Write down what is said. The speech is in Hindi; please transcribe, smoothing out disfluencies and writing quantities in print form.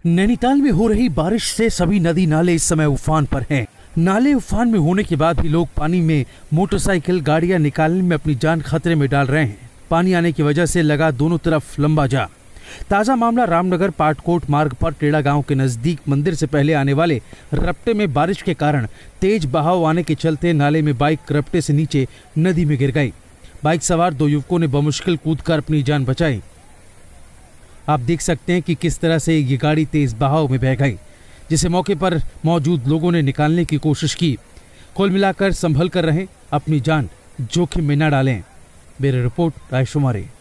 नैनीताल में हो रही बारिश से सभी नदी नाले इस समय उफान पर हैं। नाले उफान में होने के बाद भी लोग पानी में मोटरसाइकिल गाड़ियां निकालने में अपनी जान खतरे में डाल रहे हैं। पानी आने की वजह से लगा दोनों तरफ लंबा जाम। ताजा मामला रामनगर पाटकोट मार्ग पर टेढ़ा गांव के नजदीक मंदिर से पहले आने वाले रपटे में बारिश के कारण तेज बहाव आने के चलते नाले में बाइक रपटे से नीचे नदी में गिर गई। बाइक सवार 2 युवकों ने बमुश्किल कूदकर अपनी जान बचाई। आप देख सकते हैं कि किस तरह से ये गाड़ी तेज बहाव में बह गई, जिसे मौके पर मौजूद लोगों ने निकालने की कोशिश की। कुल मिलाकर संभल कर रहें, अपनी जान जोखिम में न डालें। ब्यूरो रिपोर्ट, राय शुमारी।